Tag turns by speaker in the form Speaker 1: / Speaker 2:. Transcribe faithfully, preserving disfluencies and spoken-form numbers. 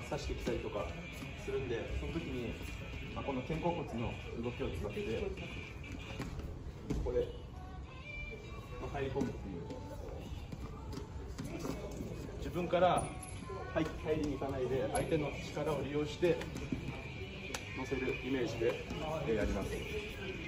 Speaker 1: 刺してきたりとかするんで、その時に、まあ、この肩甲骨の動きを使ってここで、まあ、入り込むっていう、自分から入入りに行かないで相手の力を利用して乗せるイメージでやります。